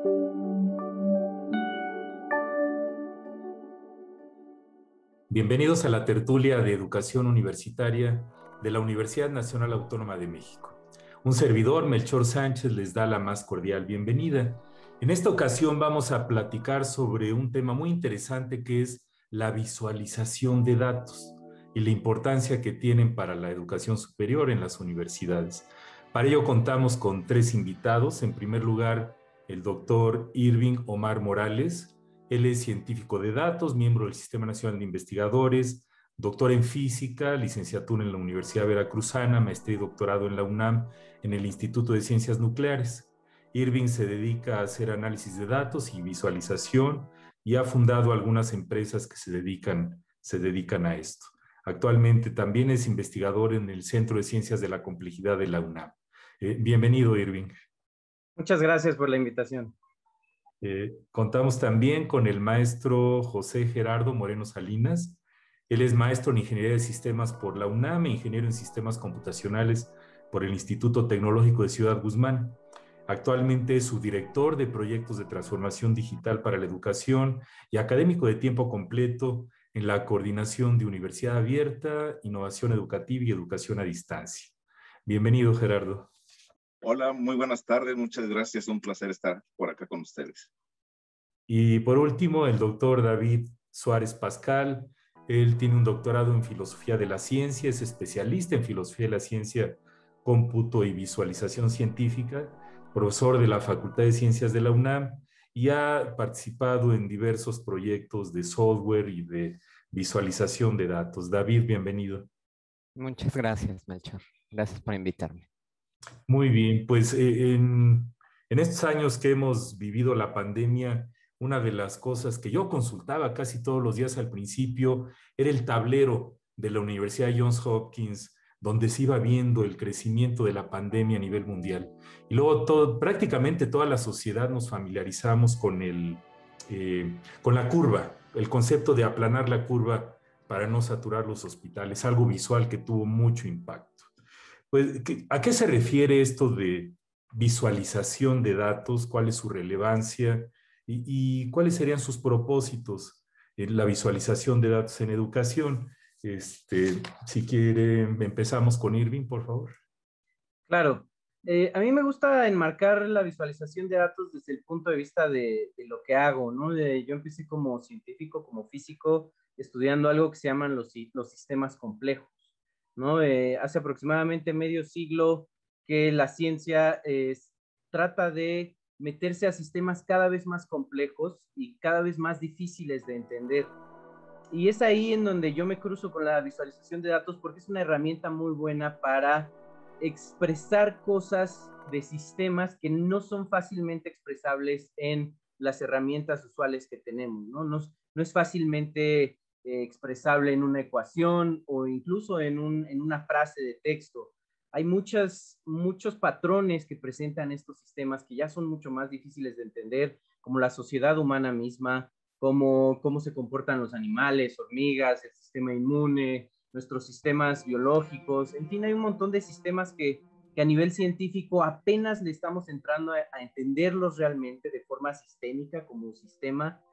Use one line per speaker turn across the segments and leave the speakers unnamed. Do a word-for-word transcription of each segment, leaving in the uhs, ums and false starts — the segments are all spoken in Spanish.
Bienvenidos a la tertulia de educación universitaria de la Universidad Nacional Autónoma de México. Un servidor, Melchor Sánchez, les da la más cordial bienvenida. En esta ocasión vamos a platicar sobre un tema muy interesante que es la visualización de datos y la importancia que tienen para la educación superior en las universidades. Para ello contamos con tres invitados. En primer lugar, el doctor Irving Omar Morales. Él es científico de datos, miembro del Sistema Nacional de Investigadores, doctor en física, licenciatura en la Universidad Veracruzana, maestría y doctorado en la UNAM en el Instituto de Ciencias Nucleares. Irving se dedica a hacer análisis de datos y visualización y ha fundado algunas empresas que se dedican, se dedican a esto. Actualmente también es investigador en el Centro de Ciencias de la Complejidad de la UNAM. Eh, bienvenido, Irving.
Muchas gracias por la invitación.
Eh, contamos también con el maestro José Gerardo Moreno Salinas. Él es maestro en Ingeniería de Sistemas por la UNAM e ingeniero en Sistemas Computacionales por el Instituto Tecnológico de Ciudad Guzmán. Actualmente es subdirector de proyectos de transformación digital para la educación y académico de tiempo completo en la coordinación de Universidad Abierta, Innovación Educativa y Educación a Distancia. Bienvenido, Gerardo.
Hola, muy buenas tardes, muchas gracias, un placer estar por acá con ustedes.
Y por último, el doctor David Suárez Pascal. Él tiene un doctorado en Filosofía de la Ciencia, es especialista en Filosofía de la Ciencia, Cómputo y Visualización Científica, profesor de la Facultad de Ciencias de la UNAM y ha participado en diversos proyectos de software y de visualización de datos. David, bienvenido.
Muchas gracias, Melchor. Gracias por invitarme.
Muy bien, pues eh, en, en estos años que hemos vivido la pandemia, una de las cosas que yo consultaba casi todos los días al principio era el tablero de la Universidad Johns Hopkins, donde se iba viendo el crecimiento de la pandemia a nivel mundial. Y luego todo, prácticamente toda la sociedad nos familiarizamos con, el, eh, con la curva, el concepto de aplanar la curva para no saturar los hospitales, algo visual que tuvo mucho impacto. Pues, ¿a qué se refiere esto de visualización de datos? ¿Cuál es su relevancia? ¿Y, y cuáles serían sus propósitos en la visualización de datos en educación? Este, si quiere, empezamos con Irving, por favor.
Claro. Eh, a mí me gusta enmarcar la visualización de datos desde el punto de vista de, de lo que hago, ¿no? De, yo empecé como científico, como físico, estudiando algo que se llaman los, los sistemas complejos, ¿no? Eh, hace aproximadamente medio siglo que la ciencia eh, trata de meterse a sistemas cada vez más complejos y cada vez más difíciles de entender. Y es ahí en donde yo me cruzo con la visualización de datos porque es una herramienta muy buena para expresar cosas de sistemas que no son fácilmente expresables en las herramientas usuales que tenemos, ¿no? No, no es fácilmente eh, expresable en una ecuación o incluso en, un, en una frase de texto. Hay muchas, muchos patrones que presentan estos sistemas que ya son mucho más difíciles de entender, como la sociedad humana misma, cómo, cómo se comportan los animales, hormigas, el sistema inmune, nuestros sistemas biológicos, en fin, hay un montón de sistemas que, que a nivel científico apenas le estamos entrando a, a entenderlos realmente de forma sistémica como sistema.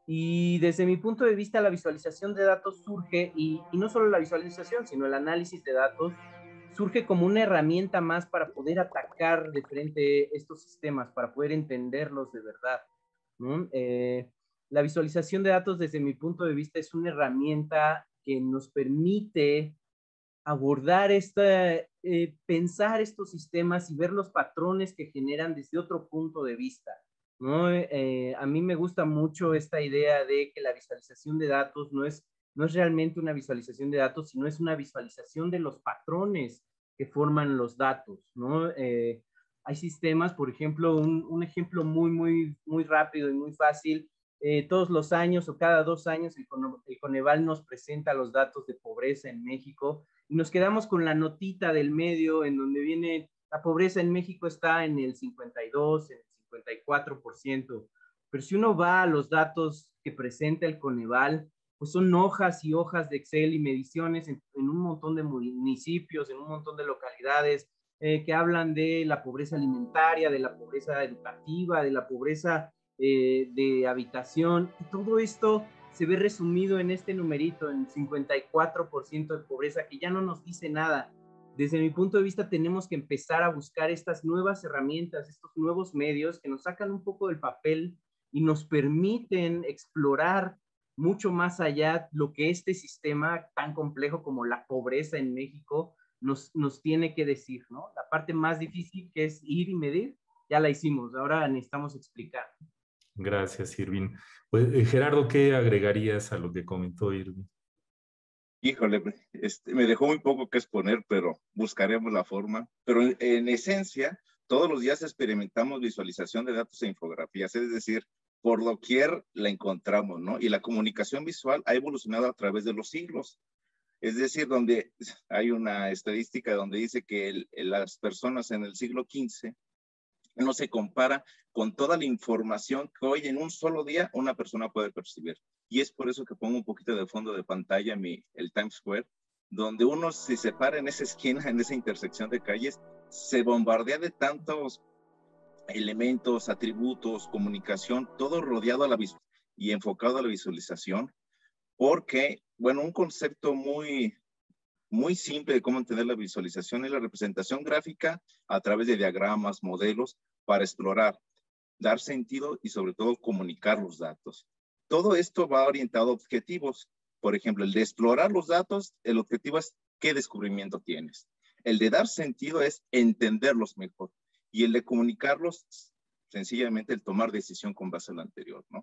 Y desde mi punto de vista, la visualización de datos surge, y, y no solo la visualización, sino el análisis de datos, surge como una herramienta más para poder atacar de frente estos sistemas, para poder entenderlos de verdad, ¿no? Eh, la visualización de datos, desde mi punto de vista, es una herramienta que nos permite abordar esta, eh, pensar estos sistemas y ver los patrones que generan desde otro punto de vista, ¿no? Eh, a mí me gusta mucho esta idea de que la visualización de datos no es, no es realmente una visualización de datos, sino es una visualización de los patrones que forman los datos, ¿no? Eh, hay sistemas, por ejemplo, un, un ejemplo muy, muy, muy rápido y muy fácil. Eh, todos los años o cada dos años el, el Coneval nos presenta los datos de pobreza en México y nos quedamos con la notita del medio en donde viene la pobreza en México está en el cincuenta y dos, en el cincuenta y cuatro por ciento, pero si uno va a los datos que presenta el Coneval, pues son hojas y hojas de Excel y mediciones en, en un montón de municipios, en un montón de localidades, eh, que hablan de la pobreza alimentaria, de la pobreza educativa, de la pobreza eh, de habitación, y todo esto se ve resumido en este numerito, en cincuenta y cuatro por ciento de pobreza, que ya no nos dice nada. Desde mi punto de vista, tenemos que empezar a buscar estas nuevas herramientas, estos nuevos medios que nos sacan un poco del papel y nos permiten explorar mucho más allá lo que este sistema tan complejo como la pobreza en México nos, nos tiene que decir, ¿no? La parte más difícil, que es ir y medir, ya la hicimos, ahora necesitamos explicar.
Gracias, Irving. Pues, eh, Gerardo, ¿qué agregarías a lo que comentó Irving?
Híjole, este, me dejó muy poco que exponer, pero buscaremos la forma. Pero en, en esencia, todos los días experimentamos visualización de datos e infografías, es decir, por doquier la encontramos, ¿no? Y la comunicación visual ha evolucionado a través de los siglos. Es decir, donde hay una estadística donde dice que el, las personas en el siglo quince no se compara con toda la información que hoy en un solo día una persona puede percibir. Y es por eso que pongo un poquito de fondo de pantalla mi, el Times Square, donde uno se separa en esa esquina, en esa intersección de calles, se bombardea de tantos elementos, atributos, comunicación, todo rodeado a la visualización y enfocado a la visualización, porque, bueno, un concepto muy, muy simple de cómo entender la visualización es la representación gráfica a través de diagramas, modelos, para explorar, dar sentido y sobre todo comunicar los datos. Todo esto va orientado a objetivos. Por ejemplo, el de explorar los datos, el objetivo es qué descubrimiento tienes. El de dar sentido es entenderlos mejor. Y el de comunicarlos, sencillamente el tomar decisión con base en lo anterior, ¿no?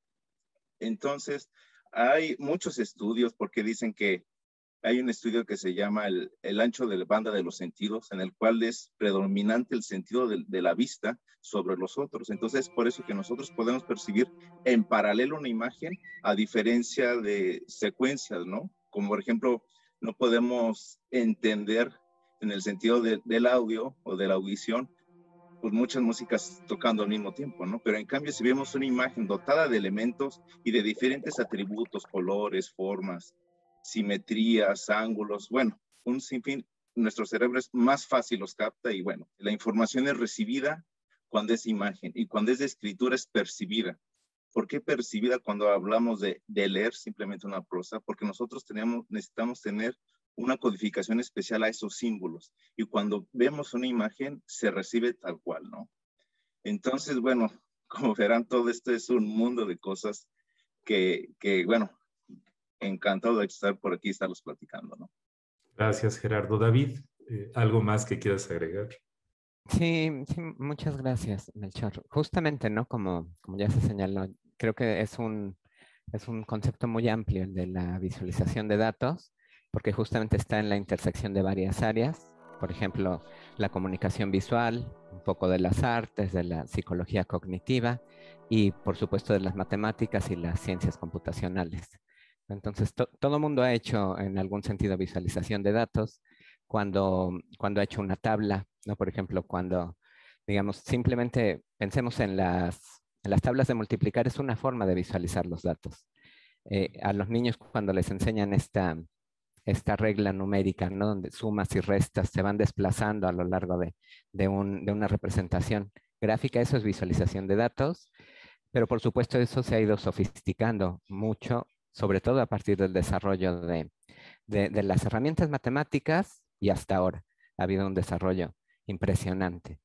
Entonces, hay muchos estudios porque dicen que hay un estudio que se llama el, el ancho de la banda de los sentidos, en el cual es predominante el sentido de, de la vista sobre los otros. Entonces, por eso que nosotros podemos percibir en paralelo una imagen, a diferencia de secuencias, ¿no? Como por ejemplo, no podemos entender en el sentido de, del audio o de la audición, pues muchas músicas tocando al mismo tiempo, ¿no? Pero en cambio, si vemos una imagen dotada de elementos y de diferentes atributos, colores, formas, simetrías, ángulos, bueno, un sinfín, nuestro cerebro es más fácil los capta y bueno, la información es recibida cuando es imagen y cuando es de escritura es percibida. ¿Por qué percibida cuando hablamos de, de leer simplemente una prosa? Porque nosotros tenemos, necesitamos tener una codificación especial a esos símbolos y cuando vemos una imagen se recibe tal cual, ¿no? Entonces, bueno, como verán, todo esto es un mundo de cosas que, que bueno, encantado de estar por aquí y estarlos platicando, ¿no?
Gracias, Gerardo. David, eh, ¿algo más que quieras agregar?
Sí, sí, muchas gracias, Melchor. Justamente, ¿no? Como, como ya se señaló, creo que es un, es un concepto muy amplio el de la visualización de datos, porque justamente está en la intersección de varias áreas, por ejemplo, la comunicación visual, un poco de las artes, de la psicología cognitiva y, por supuesto, de las matemáticas y las ciencias computacionales. Entonces, to, todo el mundo ha hecho en algún sentido visualización de datos cuando, cuando ha hecho una tabla, ¿no? Por ejemplo, cuando, digamos, simplemente pensemos en las, en las tablas de multiplicar, es una forma de visualizar los datos. Eh, a los niños cuando les enseñan esta, esta regla numérica, ¿no? Donde sumas y restas se van desplazando a lo largo de, de, un, de una representación gráfica, eso es visualización de datos, pero por supuesto eso se ha ido sofisticando mucho, sobre todo a partir del desarrollo de, de, de las herramientas matemáticas y hasta ahora ha habido un desarrollo impresionante.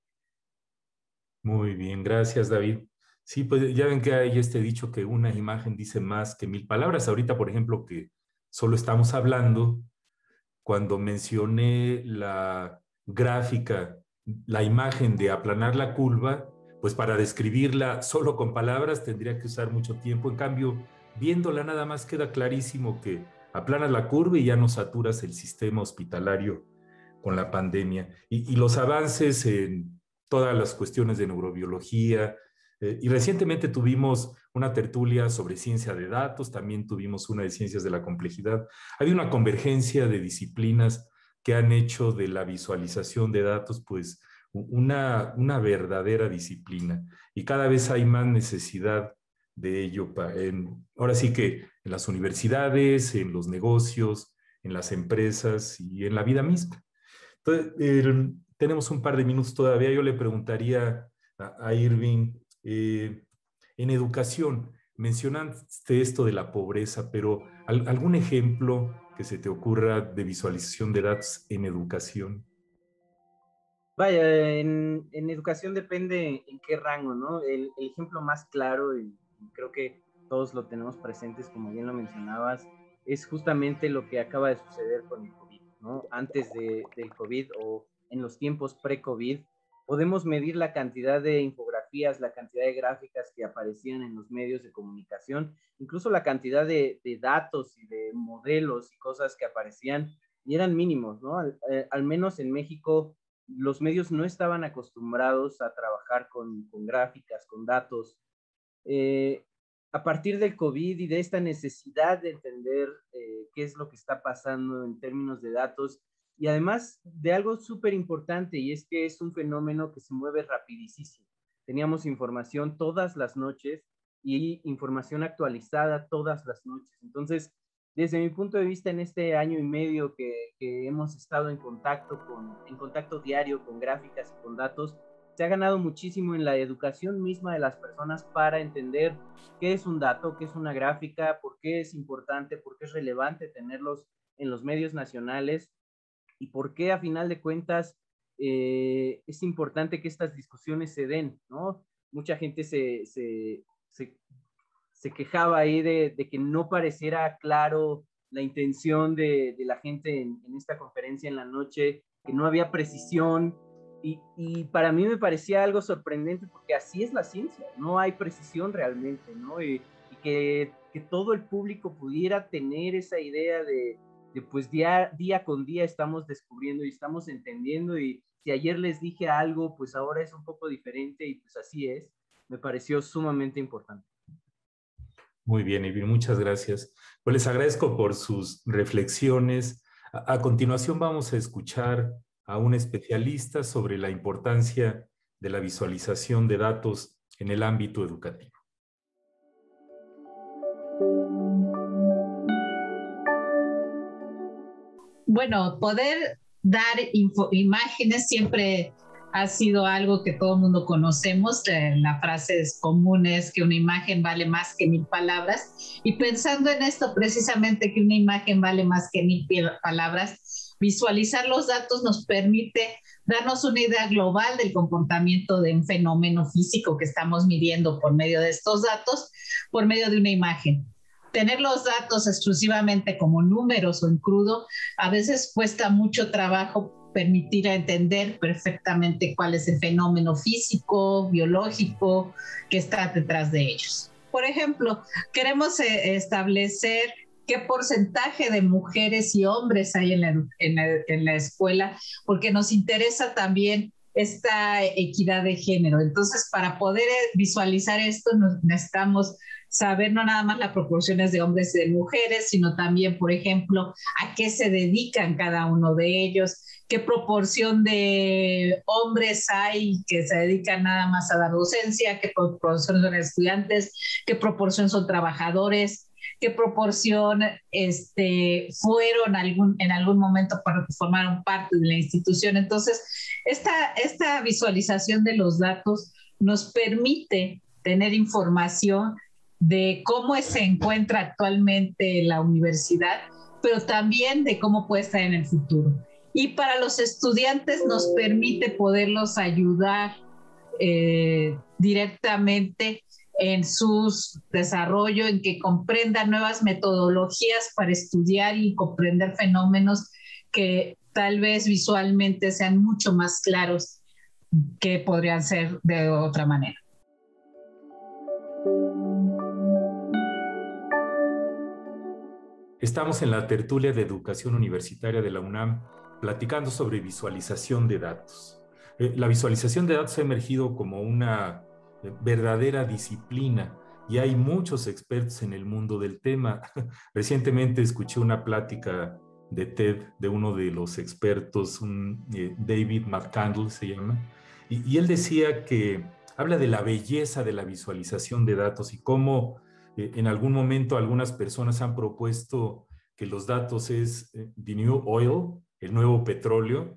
Muy bien, gracias, David. Sí, pues ya ven que hay este dicho que una imagen dice más que mil palabras. Ahorita, por ejemplo, que solo estamos hablando, cuando mencioné la gráfica, la imagen de aplanar la curva, pues para describirla solo con palabras tendría que usar mucho tiempo. En cambio, viéndola nada más queda clarísimo que aplanas la curva y ya no saturas el sistema hospitalario con la pandemia. Y, y los avances en todas las cuestiones de neurobiología, eh, y recientemente tuvimos una tertulia sobre ciencia de datos, también tuvimos una de ciencias de la complejidad. Hay una convergencia de disciplinas que han hecho de la visualización de datos, pues, una, una verdadera disciplina. Y cada vez hay más necesidad de ello. En, ahora sí que en las universidades, en los negocios, en las empresas y en la vida misma. Entonces, eh, tenemos un par de minutos todavía. Yo le preguntaría a, a Irving, eh, en educación, mencionaste esto de la pobreza, pero ¿al, algún ejemplo que se te ocurra de visualización de datos en educación?
Vaya, en, en educación depende en qué rango, ¿no? El, el ejemplo más claro, y creo que todos lo tenemos presentes, como bien lo mencionabas, es justamente lo que acaba de suceder con el COVID, ¿no? Antes de, del COVID o en los tiempos pre-COVID, podemos medir la cantidad de infografías, la cantidad de gráficas que aparecían en los medios de comunicación, incluso la cantidad de, de datos y de modelos y cosas que aparecían, y eran mínimos, ¿no? Al, eh, al menos en México, los medios no estaban acostumbrados a trabajar con, con gráficas, con datos. Eh, a partir del COVID y de esta necesidad de entender eh, qué es lo que está pasando en términos de datos, y además de algo súper importante, y es que es un fenómeno que se mueve rapidísimo. Teníamos información todas las noches y información actualizada todas las noches. Entonces, desde mi punto de vista, en este año y medio que, que hemos estado en contacto, con, en contacto diario con gráficas y con datos, se ha ganado muchísimo en la educación misma de las personas para entender qué es un dato, qué es una gráfica, por qué es importante, por qué es relevante tenerlos en los medios nacionales y por qué a final de cuentas eh, es importante que estas discusiones se den, ¿no? Mucha gente se, se, se, se quejaba ahí de, de, que no pareciera claro la intención de, de la gente en, en esta conferencia en la noche, que no había precisión, y, y para mí me parecía algo sorprendente porque así es la ciencia, no hay precisión realmente, ¿no? Y, y que, que todo el público pudiera tener esa idea de, de pues día, día con día estamos descubriendo y estamos entendiendo, y si ayer les dije algo, pues ahora es un poco diferente, y pues así es, me pareció sumamente importante.
Muy bien, Irving, muchas gracias. Pues les agradezco por sus reflexiones. A, a continuación vamos a escuchar a un especialista sobre la importancia de la visualización de datos en el ámbito educativo.
Bueno, poder dar info, imágenes siempre ha sido algo que todo el mundo conocemos. Eh, la frase es común, es que una imagen vale más que mil palabras. Y pensando en esto precisamente, que una imagen vale más que mil palabras, visualizar los datos nos permite darnos una idea global del comportamiento de un fenómeno físico que estamos midiendo por medio de estos datos, por medio de una imagen. Tener los datos exclusivamente como números o en crudo, a veces cuesta mucho trabajo permitir entender perfectamente cuál es el fenómeno físico, biológico que está detrás de ellos. Por ejemplo, queremos eh, establecer qué porcentaje de mujeres y hombres hay en la, en la, en la escuela, porque nos interesa también esta equidad de género. Entonces, para poder visualizar esto, nos necesitamos saber no nada más las proporciones de hombres y de mujeres, sino también, por ejemplo, a qué se dedican cada uno de ellos, qué proporción de hombres hay que se dedican nada más a dar docencia, qué proporción son estudiantes, qué proporción son trabajadores, qué proporción este, fueron algún, en algún momento para formaron parte de la institución. Entonces, esta, esta visualización de los datos nos permite tener información de cómo se encuentra actualmente la universidad, pero también de cómo puede estar en el futuro. Y para los estudiantes nos permite poderlos ayudar eh, directamente en su desarrollo, en que comprendan nuevas metodologías para estudiar y comprender fenómenos que tal vez visualmente sean mucho más claros que podrían ser de otra manera.
Estamos en la tertulia de educación universitaria de la UNAM platicando sobre visualización de datos. Eh, la visualización de datos ha emergido como una eh, verdadera disciplina y hay muchos expertos en el mundo del tema. Recientemente escuché una plática de TED de uno de los expertos, un, eh, David McCandle se llama, y, y él decía que habla de la belleza de la visualización de datos y cómo eh, en algún momento algunas personas han propuesto que los datos es eh, the new oil, el nuevo petróleo,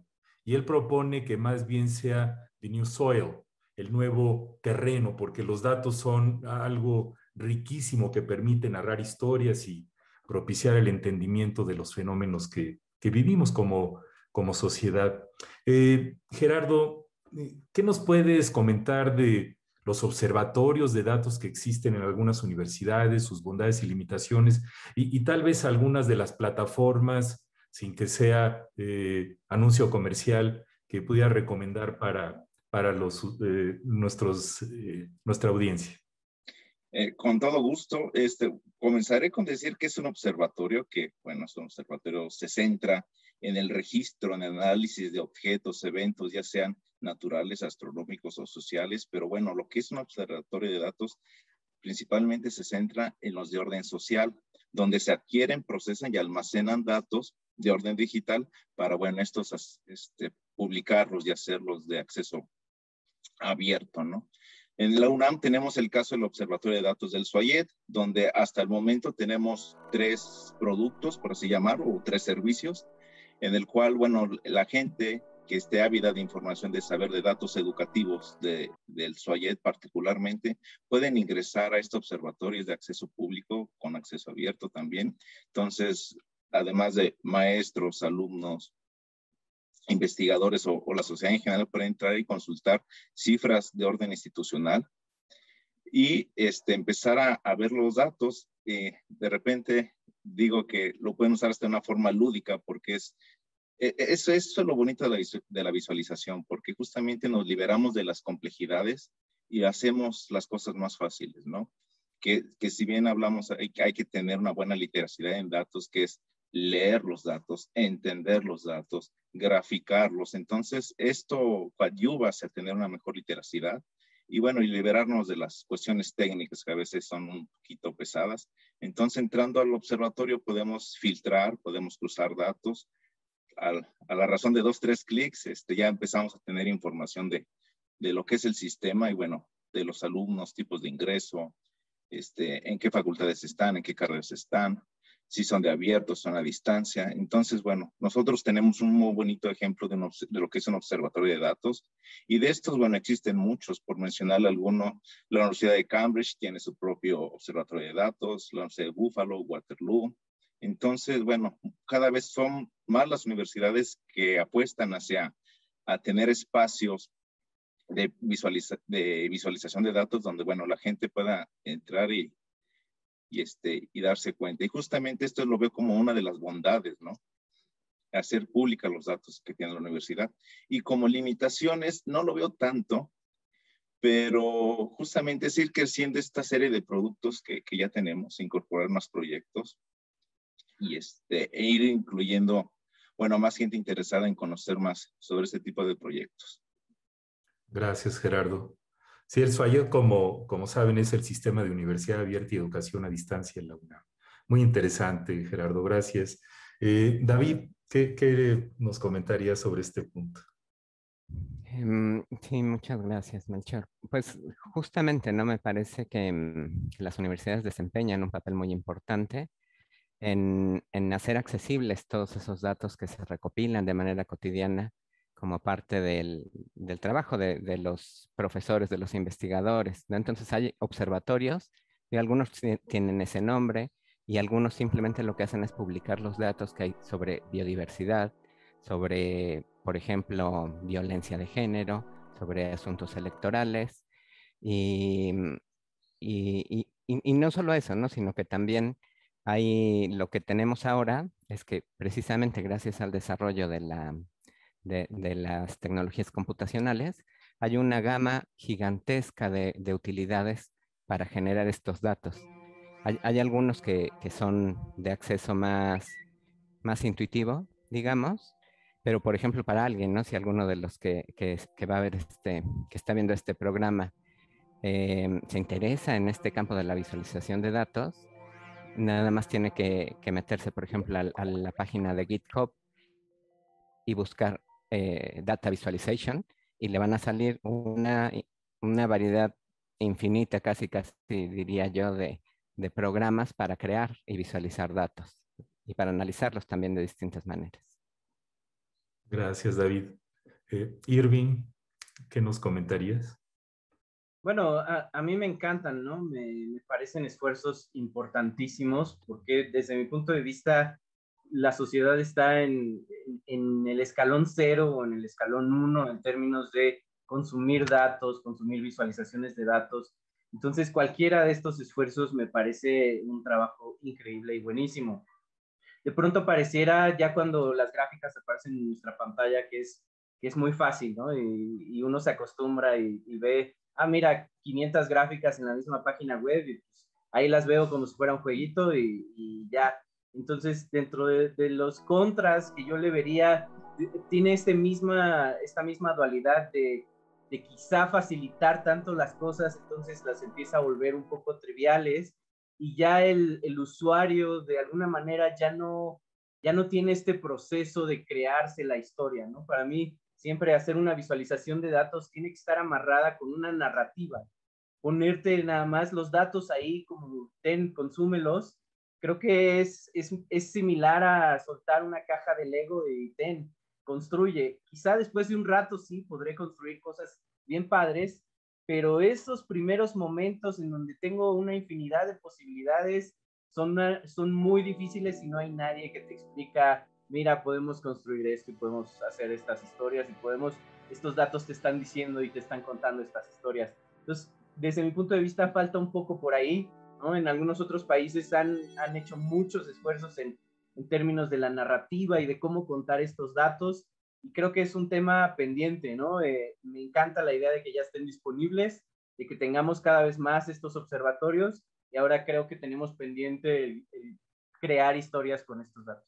y él propone que más bien sea the new soil, el nuevo terreno, porque los datos son algo riquísimo que permite narrar historias y propiciar el entendimiento de los fenómenos que, que vivimos como, como sociedad. Eh, Gerardo, ¿qué nos puedes comentar de los observatorios de datos que existen en algunas universidades, sus bondades y limitaciones, y, y tal vez algunas de las plataformas, sin que sea eh, anuncio comercial, que pudiera recomendar para, para los, eh, nuestros, eh, nuestra audiencia?
Eh, con todo gusto, este, comenzaré con decir que es un observatorio que, bueno, es un observatorio, se centra en el registro, en el análisis de objetos, eventos, ya sean naturales, astronómicos o sociales, pero bueno, lo que es un observatorio de datos principalmente se centra en los de orden social, donde se adquieren, procesan y almacenan datos de orden digital para, bueno, estos este, publicarlos y hacerlos de acceso abierto, ¿no? En la UNAM tenemos el caso del Observatorio de Datos del SUAYET, donde hasta el momento tenemos tres productos, por así llamarlo, o tres servicios, en el cual, bueno, la gente que esté ávida de información, de saber de datos educativos de, del SUAYET particularmente, pueden ingresar a este observatorio de acceso público, con acceso abierto también. Entonces, además de maestros, alumnos, investigadores o, o la sociedad en general, pueden entrar y consultar cifras de orden institucional y este, empezar a, a ver los datos. Eh, de repente digo que lo pueden usar hasta de una forma lúdica, porque es Eso, eso es lo bonito de la, de la visualización, porque justamente nos liberamos de las complejidades y hacemos las cosas más fáciles, ¿no? Que, que si bien hablamos, hay, hay que tener una buena literacidad en datos, que es leer los datos, entender los datos, graficarlos. Entonces, esto coadyuva a tener una mejor literacidad y bueno, y liberarnos de las cuestiones técnicas que a veces son un poquito pesadas. Entonces, entrando al observatorio podemos filtrar, podemos cruzar datos. A, a la razón de dos, tres clics, este, ya empezamos a tener información de, de lo que es el sistema y bueno, de los alumnos, tipos de ingreso, este, en qué facultades están, en qué carreras están, si son de abierto, son a distancia. Entonces, bueno, nosotros tenemos un muy bonito ejemplo de, un, de lo que es un observatorio de datos y de estos, bueno, existen muchos, por mencionar alguno, la Universidad de Cambridge tiene su propio observatorio de datos, la Universidad de Buffalo, Waterloo. Entonces, bueno, cada vez son más las universidades que apuestan hacia a tener espacios de, visualiza, de visualización de datos donde, bueno, la gente pueda entrar y, y, este, y darse cuenta. Y justamente esto lo veo como una de las bondades, ¿no? Hacer pública los datos que tiene la universidad. Y como limitaciones, no lo veo tanto, pero justamente es ir creciendo esta serie de productos que, que ya tenemos, incorporar más proyectos y este, e ir incluyendo, bueno, más gente interesada en conocer más sobre este tipo de proyectos.
Gracias, Gerardo. Sí, el SUAYET, como, como saben, es el Sistema de Universidad Abierta y Educación a Distancia en la UNAM. Muy interesante, Gerardo, gracias. Eh, David, ¿qué, ¿qué nos comentarías sobre este punto?
Um, sí, muchas gracias, Melchor. Pues justamente, ¿no? Me parece que, um, que las universidades desempeñan un papel muy importante en, en hacer accesibles todos esos datos que se recopilan de manera cotidiana como parte del, del trabajo de, de los profesores, de los investigadores, ¿no? Entonces hay observatorios y algunos tienen ese nombre y algunos simplemente lo que hacen es publicar los datos que hay sobre biodiversidad, sobre, por ejemplo, violencia de género, sobre asuntos electorales y, y, y, y no solo eso, ¿no? Sino que también hay lo que tenemos ahora es que precisamente gracias al desarrollo de, la, de, de las tecnologías computacionales hay una gama gigantesca de, de utilidades para generar estos datos. Hay, hay algunos que, que son de acceso más, más intuitivo, digamos, pero por ejemplo para alguien, ¿no? Si alguno de los que, que, que va a ver este, que está viendo este programa eh, se interesa en este campo de la visualización de datos, nada más tiene que, que meterse, por ejemplo, a, a la página de GitHub y buscar eh, Data Visualization y le van a salir una, una variedad infinita, casi, casi diría yo, de, de programas para crear y visualizar datos y para analizarlos también de distintas maneras.
Gracias, David. Eh, Irving, ¿qué nos comentarías?
Bueno, a, a mí me encantan, ¿no? Me, me parecen esfuerzos importantísimos porque desde mi punto de vista la sociedad está en, en, en el escalón cero o en el escalón uno en términos de consumir datos, consumir visualizaciones de datos. Entonces, cualquiera de estos esfuerzos me parece un trabajo increíble y buenísimo. De pronto pareciera ya cuando las gráficas aparecen en nuestra pantalla que es, que es muy fácil, ¿no? Y, y uno se acostumbra y, y ve, ah, mira, quinientas gráficas en la misma página web y pues ahí las veo como si fuera un jueguito y, y ya. Entonces, dentro de, de los contras que yo le vería, tiene este misma, esta misma dualidad de, de quizá facilitar tanto las cosas, entonces las empieza a volver un poco triviales y ya el, el usuario de alguna manera ya no, ya no tiene este proceso de crearse la historia, ¿no? Para mí, siempre hacer una visualización de datos tiene que estar amarrada con una narrativa. Ponerte nada más los datos ahí como ten, consúmelos, creo que es, es, es similar a soltar una caja de Lego y ten, construye. Quizá después de un rato sí podré construir cosas bien padres, pero esos primeros momentos en donde tengo una infinidad de posibilidades son, son muy difíciles y no hay nadie que te explica, mira, podemos construir esto y podemos hacer estas historias y podemos, estos datos te están diciendo y te están contando estas historias. Entonces, desde mi punto de vista, falta un poco por ahí, ¿no? En algunos otros países han, han hecho muchos esfuerzos en, en términos de la narrativa y de cómo contar estos datos, y creo que es un tema pendiente, ¿no? Eh, me encanta la idea de que ya estén disponibles, de que tengamos cada vez más estos observatorios, y ahora creo que tenemos pendiente el, el crear historias con estos datos.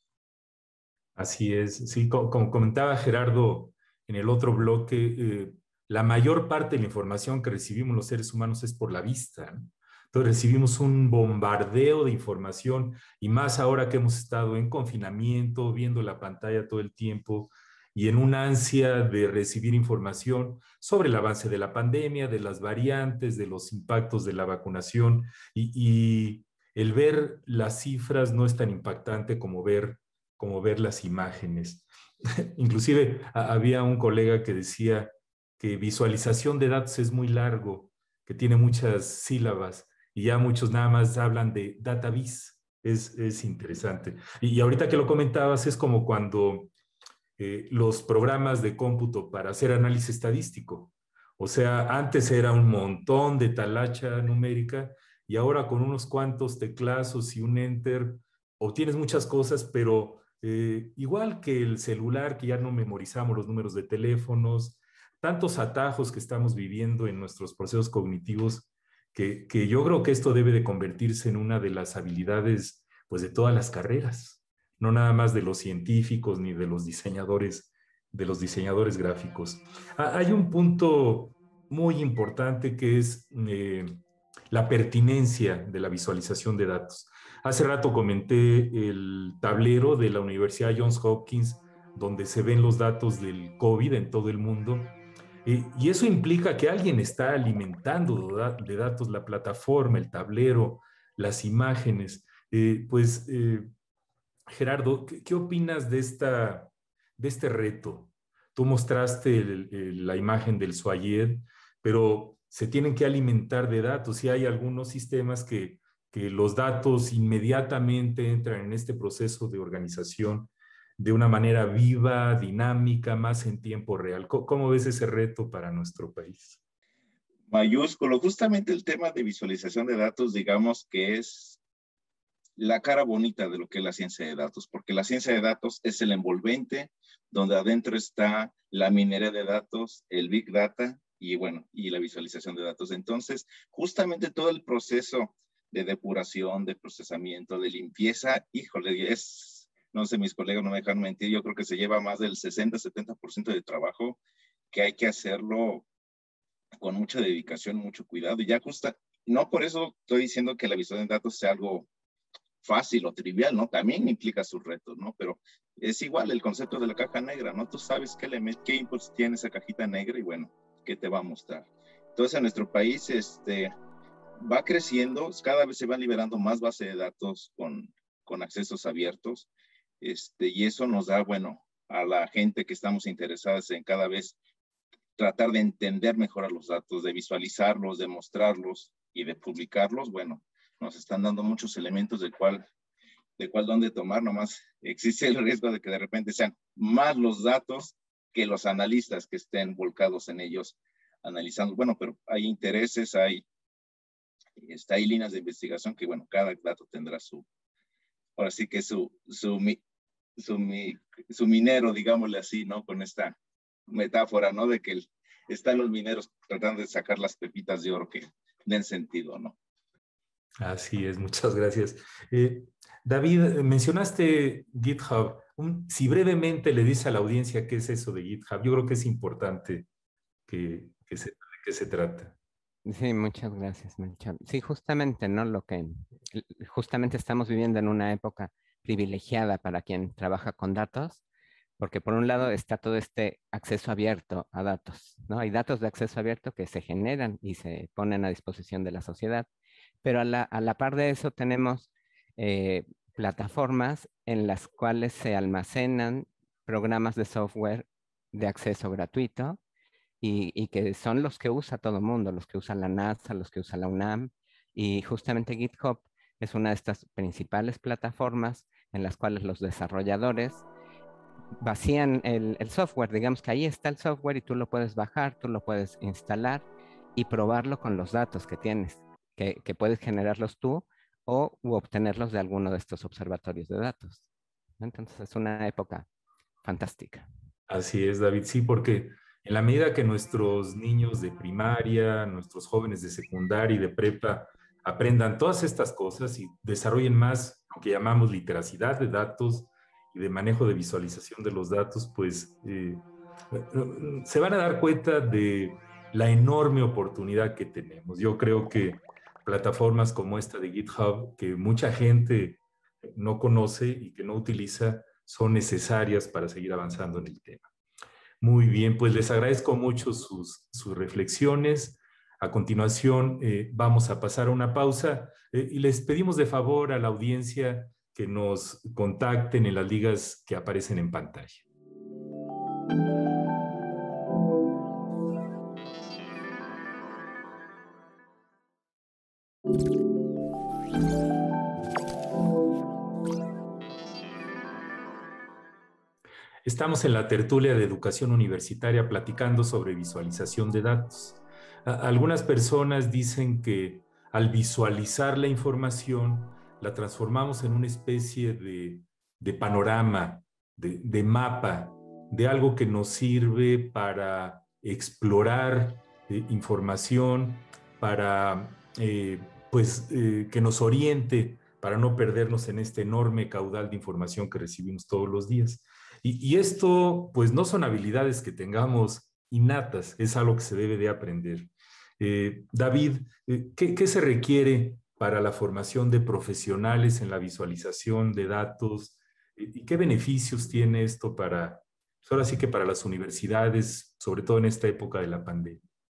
Así es, sí, como, como comentaba Gerardo en el otro bloque, eh, la mayor parte de la información que recibimos los seres humanos es por la vista, ¿no? Entonces recibimos un bombardeo de información y más ahora que hemos estado en confinamiento, viendo la pantalla todo el tiempo y en una ansia de recibir información sobre el avance de la pandemia, de las variantes, de los impactos de la vacunación y, y el ver las cifras no es tan impactante como ver, como ver las imágenes. Inclusive a, había un colega que decía que visualización de datos es muy largo, que tiene muchas sílabas y ya muchos nada más hablan de database. Es, es interesante. Y, y ahorita que lo comentabas, es como cuando eh, los programas de cómputo para hacer análisis estadístico. O sea, antes era un montón de talacha numérica y ahora con unos cuantos teclazos y un enter obtienes muchas cosas, pero eh, igual que el celular, que ya no memorizamos los números de teléfonos, tantos atajos que estamos viviendo en nuestros procesos cognitivos, que, que yo creo que esto debe de convertirse en una de las habilidades pues, de todas las carreras, no nada más de los científicos ni de los diseñadores, de los diseñadores gráficos. Ah, hay un punto muy importante que es eh, la pertinencia de la visualización de datos. Hace rato comenté el tablero de la Universidad Johns Hopkins, donde se ven los datos del COVID en todo el mundo. Eh, y eso implica que alguien está alimentando de datos la plataforma, el tablero, las imágenes. Eh, pues, eh, Gerardo, ¿qué, qué opinas de, esta, de este reto? Tú mostraste el, el, la imagen del Swayed, pero se tienen que alimentar de datos y hay algunos sistemas que, que los datos inmediatamente entran en este proceso de organización de una manera viva, dinámica, más en tiempo real. ¿Cómo, cómo ves ese reto para nuestro país?
Mayúsculo. Justamente el tema de visualización de datos, digamos que es la cara bonita de lo que es la ciencia de datos, porque la ciencia de datos es el envolvente, donde adentro está la minería de datos, el Big Data y bueno, y la visualización de datos. Entonces, justamente todo el proceso de depuración, de procesamiento, de limpieza, híjole, es, no sé, mis colegas no me dejan mentir, yo creo que se lleva más del sesenta, setenta por ciento de trabajo que hay que hacerlo con mucha dedicación, mucho cuidado. Y ya justa, no por eso estoy diciendo que la visualización de datos sea algo fácil o trivial, ¿no? También implica sus retos, ¿no? Pero es igual el concepto de la caja negra, ¿no? Tú sabes qué, le, qué inputs tiene esa cajita negra y bueno, ¿qué te va a mostrar? Entonces, en nuestro país este, va creciendo, cada vez se van liberando más bases de datos con, con accesos abiertos este, y eso nos da, bueno, a la gente que estamos interesadas en cada vez tratar de entender mejor a los datos, de visualizarlos, de mostrarlos y de publicarlos. Bueno, nos están dando muchos elementos del cual, de cuál dónde tomar. Nomás existe el riesgo de que de repente sean más los datos que los analistas que estén volcados en ellos analizando. Bueno, pero hay intereses, hay, está, hay líneas de investigación que, bueno, cada dato tendrá su, ahora sí que su, su, su, su minero, digámosle así, ¿no? Con esta metáfora, ¿no? De que el, están los mineros tratando de sacar las pepitas de oro que den sentido, ¿no?
Así es, muchas gracias. Eh, David, mencionaste GitHub. Un, si brevemente le dice a la audiencia qué es eso de GitHub, yo creo que es importante que, que sepa de qué se trata.
Sí, muchas gracias, Melchor. Sí, justamente, ¿no? Lo que justamente estamos viviendo en una época privilegiada para quien trabaja con datos, porque por un lado está todo este acceso abierto a datos, ¿no? Hay datos de acceso abierto que se generan y se ponen a disposición de la sociedad, pero a la, a la par de eso tenemos eh, plataformas en las cuales se almacenan programas de software de acceso gratuito y, y que son los que usa todo el mundo, los que usa la NASA, los que usa la UNAM, y justamente GitHub es una de estas principales plataformas en las cuales los desarrolladores vacían el, el software. Digamos que ahí está el software y tú lo puedes bajar, tú lo puedes instalar y probarlo con los datos que tienes, que, que puedes generarlos tú o u obtenerlos de alguno de estos observatorios de datos. Entonces es una época fantástica.
Así es, David, sí, porque en la medida que nuestros niños de primaria, nuestros jóvenes de secundaria y de prepa aprendan todas estas cosas y desarrollen más lo que llamamos literacidad de datos y de manejo de visualización de los datos, pues eh, se van a dar cuenta de la enorme oportunidad que tenemos. Yo creo que plataformas como esta de GitHub, que mucha gente no conoce y que no utiliza, son necesarias para seguir avanzando en el tema. Muy bien, pues les agradezco mucho sus, sus reflexiones. A continuación eh, vamos a pasar a una pausa eh, y les pedimos de favor a la audiencia que nos contacten en las ligas que aparecen en pantalla. Estamos en la tertulia de educación universitaria platicando sobre visualización de datos. Algunas personas dicen que al visualizar la información la transformamos en una especie de, de panorama, de, de mapa, de algo que nos sirve para explorar eh, información, para eh, pues, eh, que nos oriente, para no perdernos en este enorme caudal de información que recibimos todos los días. Y, y esto, pues no son habilidades que tengamos innatas, es algo que se debe de aprender. Eh, David, eh, ¿qué, ¿qué se requiere para la formación de profesionales en la visualización de datos? ¿Y qué beneficios tiene esto para, pues ahora sí que para las universidades, sobre todo en esta época de la pandemia?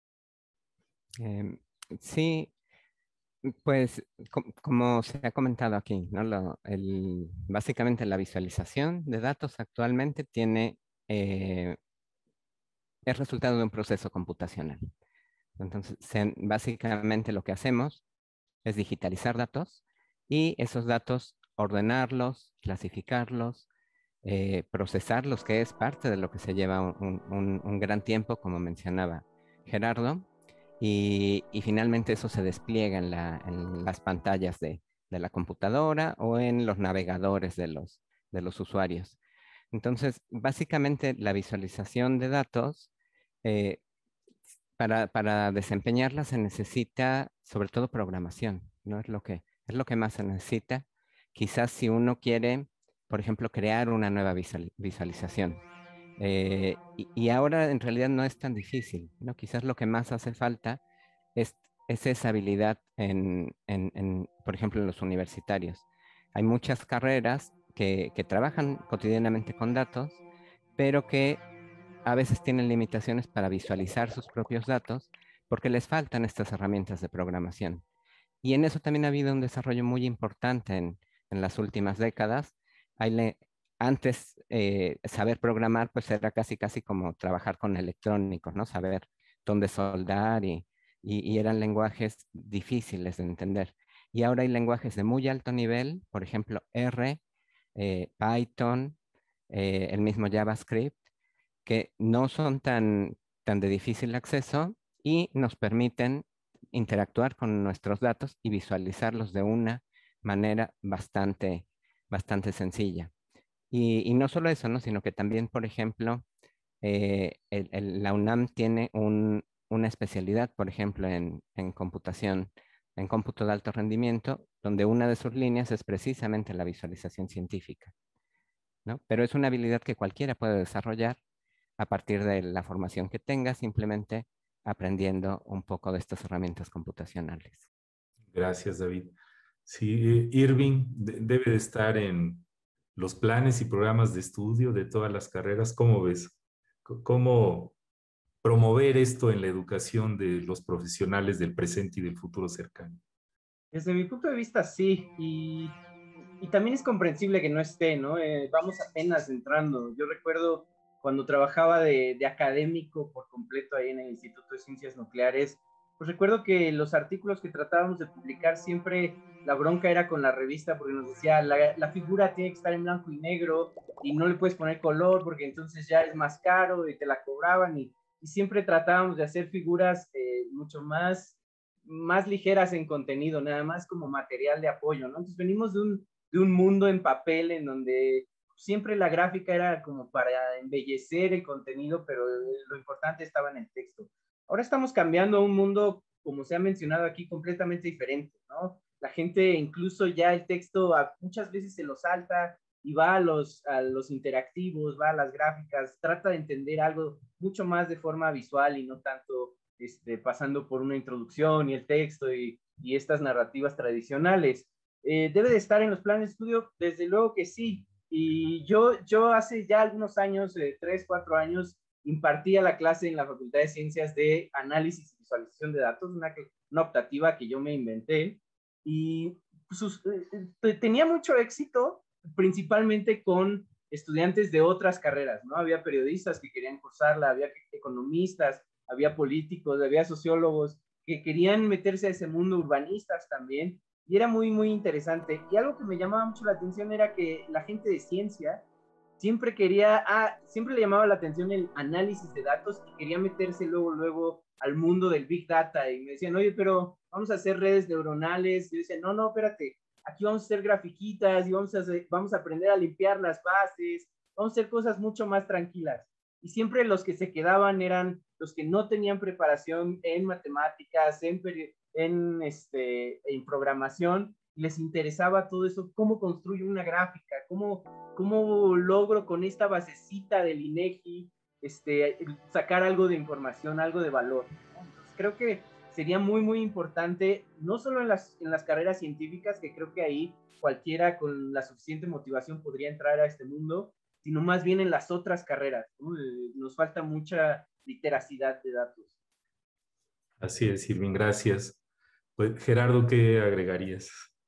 Eh, sí, pues com como se ha comentado aquí, ¿no? Lo, el, básicamente la visualización de datos actualmente tiene, eh, es resultado de un proceso computacional. Entonces, se, básicamente lo que hacemos es digitalizar datos y esos datos ordenarlos, clasificarlos, eh, procesarlos, que es parte de lo que se lleva un, un, un gran tiempo, como mencionaba Gerardo. Y, y finalmente eso se despliega en, la, en las pantallas de, de, la computadora o en los navegadores de los, de los usuarios. Entonces, básicamente la visualización de datos, eh, para, para desempeñarla se necesita sobre todo programación, ¿no? Es lo que, es lo que más se necesita. Quizás si uno quiere, por ejemplo, crear una nueva visual, visualización. Eh, y, y ahora en realidad no es tan difícil, ¿no? Quizás lo que más hace falta es, es esa habilidad, en, en, en, por ejemplo, en los universitarios. Hay muchas carreras que, que trabajan cotidianamente con datos, pero que a veces tienen limitaciones para visualizar sus propios datos porque les faltan estas herramientas de programación. Y en eso también ha habido un desarrollo muy importante en, en las últimas décadas. Hay, le, antes eh, saber programar pues era casi casi como trabajar con electrónicos, ¿no? Saber dónde soldar y, y, y eran lenguajes difíciles de entender. Y ahora hay lenguajes de muy alto nivel, por ejemplo R, eh, Python, eh, el mismo JavaScript, que no son tan, tan de difícil acceso y nos permiten interactuar con nuestros datos y visualizarlos de una manera bastante, bastante sencilla. Y, y no solo eso, ¿no? Sino que también, por ejemplo, eh, el, el, la UNAM tiene un, una especialidad, por ejemplo, en, en computación, en cómputo de alto rendimiento, donde una de sus líneas es precisamente la visualización científica, ¿no? Pero es una habilidad que cualquiera puede desarrollar a partir de la formación que tenga, simplemente aprendiendo un poco de estas herramientas computacionales.
Gracias, David. Sí, Irving de, debe de estar en los planes y programas de estudio de todas las carreras. ¿Cómo ves? ¿Cómo promover esto en la educación de los profesionales del presente y del futuro cercano?
Desde mi punto de vista, sí. Y, y también es comprensible que no esté, ¿no? Eh, vamos apenas entrando. Yo recuerdo cuando trabajaba de, de académico por completo ahí en el Instituto de Ciencias Nucleares, pues recuerdo que los artículos que tratábamos de publicar siempre la bronca era con la revista porque nos decía la, la figura tiene que estar en blanco y negro y no le puedes poner color porque entonces ya es más caro y te la cobraban y, y siempre tratábamos de hacer figuras eh, mucho más, más ligeras en contenido, nada más como material de apoyo, ¿no? Entonces venimos de un, de un mundo en papel en donde siempre la gráfica era como para embellecer el contenido, pero lo importante estaba en el texto. Ahora estamos cambiando a un mundo, como se ha mencionado aquí, completamente diferente, ¿no? La gente incluso ya el texto a, muchas veces se lo salta y va a los, a los interactivos, va a las gráficas, trata de entender algo mucho más de forma visual y no tanto este, pasando por una introducción y el texto y, y estas narrativas tradicionales. Eh, ¿Debe de estar en los planes de estudio? Desde luego que sí. Y yo, yo hace ya algunos años, eh, tres, cuatro años, impartía la clase en la Facultad de Ciencias de Análisis y Visualización de Datos, una, una optativa que yo me inventé. Y sus, eh, tenía mucho éxito, principalmente con estudiantes de otras carreras, ¿no? Había periodistas que querían cursarla, había economistas, había políticos, había sociólogos que querían meterse a ese mundo, urbanistas también, y era muy, muy interesante. Y algo que me llamaba mucho la atención era que la gente de ciencia siempre quería, ah, siempre le llamaba la atención el análisis de datos y quería meterse luego, luego al mundo del Big Data. Y me decían, oye, pero vamos a hacer redes neuronales. Y yo decía, no, no, espérate, aquí vamos a hacer grafiquitas y vamos a, hacer, vamos a aprender a limpiar las bases, vamos a hacer cosas mucho más tranquilas. Y siempre los que se quedaban eran los que no tenían preparación en matemáticas, en, en, este, en programación, les interesaba todo eso, cómo construyo una gráfica, cómo, cómo logro con esta basecita del INEGI este, sacar algo de información, algo de valor. Entonces, creo que sería muy, muy importante, no solo en las, en las carreras científicas, que creo que ahí cualquiera con la suficiente motivación podría entrar a este mundo, sino más bien en las otras carreras, ¿no? Nos falta mucha literacidad de datos.
Así es, Irving, gracias. Pues, Gerardo, ¿qué agregarías?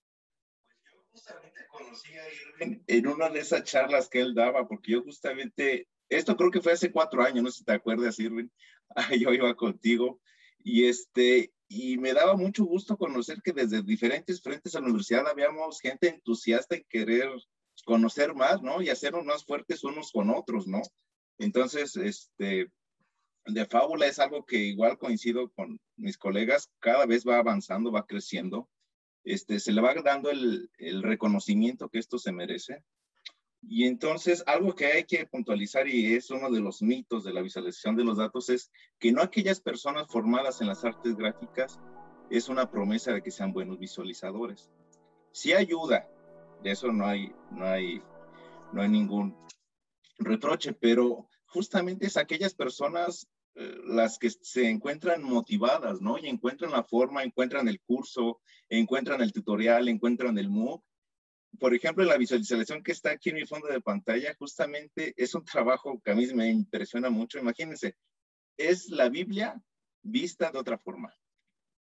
Yo justamente conocí a Irving en una de esas charlas que él daba, porque yo justamente, esto creo que fue hace cuatro años, no sé si te acuerdas, Irving, yo iba contigo, y este, y me daba mucho gusto conocer que desde diferentes frentes a la universidad habíamos gente entusiasta en querer conocer más, ¿no? Y hacernos más fuertes unos con otros, ¿no? Entonces, este, de Fábula es algo que igual coincido con mis colegas, cada vez va avanzando, va creciendo, este, se le va dando el, el reconocimiento que esto se merece. Y entonces, algo que hay que puntualizar, y es uno de los mitos de la visualización de los datos, es que no aquellas personas formadas en las artes gráficas es una promesa de que sean buenos visualizadores. Sí ayuda, de eso no hay, no hay, no hay ningún reproche, pero justamente es aquellas personas eh, las que se encuentran motivadas, ¿no? Y encuentran la forma, encuentran el curso, encuentran el tutorial, encuentran el MOOC. Por ejemplo, la visualización que está aquí en mi fondo de pantalla, justamente es un trabajo que a mí me impresiona mucho. Imagínense, es la Biblia vista de otra forma.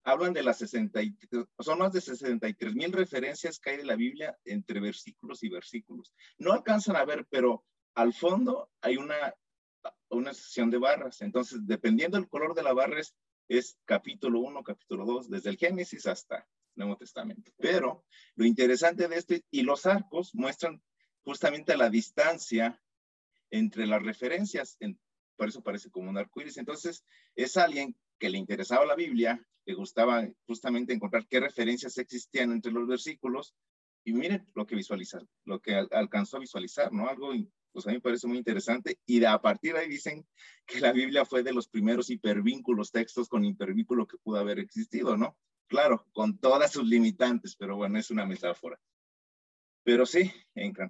hablan de las sesenta y tres, son más de sesenta y tres mil referencias que hay de la Biblia entre versículos y versículos. No alcanzan a ver, pero al fondo hay una, una sección de barras. Entonces, dependiendo del color de la barra, es, es capítulo uno, capítulo dos, desde el Génesis hasta Nuevo Testamento. Pero lo interesante de esto, y los arcos muestran justamente la distancia entre las referencias, en, por eso parece como un arco iris. Entonces, es alguien que le interesaba la Biblia, le gustaba justamente encontrar qué referencias existían entre los versículos, y miren lo que visualiza, lo que al, alcanzó a visualizar, ¿no? Algo, pues a mí me parece muy interesante, y de, a partir de ahí dicen que la Biblia fue de los primeros hipervínculos, textos con hipervínculo que pudo haber existido, ¿no? Claro, con todas sus limitantes, pero bueno, es una metáfora. Pero sí, Encan.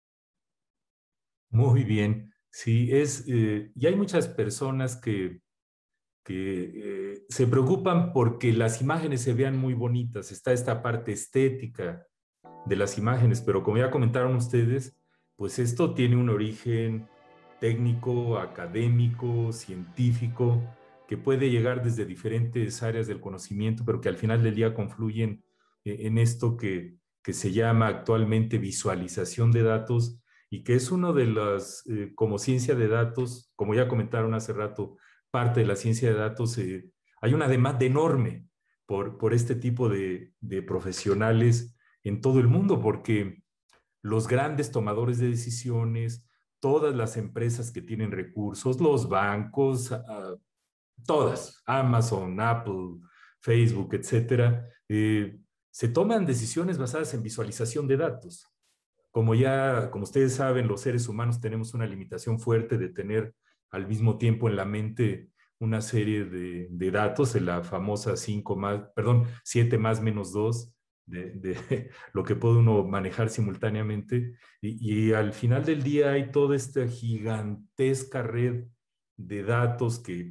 Muy bien, sí, es, eh, y hay muchas personas que, que eh, se preocupan porque las imágenes se vean muy bonitas, está esta parte estética de las imágenes, pero como ya comentaron ustedes, pues esto tiene un origen técnico, académico, científico, que puede llegar desde diferentes áreas del conocimiento, pero que al final del día confluyen eh, en esto que, que se llama actualmente visualización de datos y que es uno de las, eh, como ciencia de datos, como ya comentaron hace rato, parte de la ciencia de datos, eh, hay una demanda enorme por, por este tipo de, de profesionales en todo el mundo, porque los grandes tomadores de decisiones, todas las empresas que tienen recursos, los bancos, uh, todas, Amazon, Apple, Facebook, etcétera, eh, se toman decisiones basadas en visualización de datos. Como ya, como ustedes saben, los seres humanos tenemos una limitación fuerte de tener al mismo tiempo en la mente una serie de, de datos, de la famosa cinco más, perdón, siete más menos dos, de, de lo que puede uno manejar simultáneamente. Y, y al final del día hay toda esta gigantesca red de datos que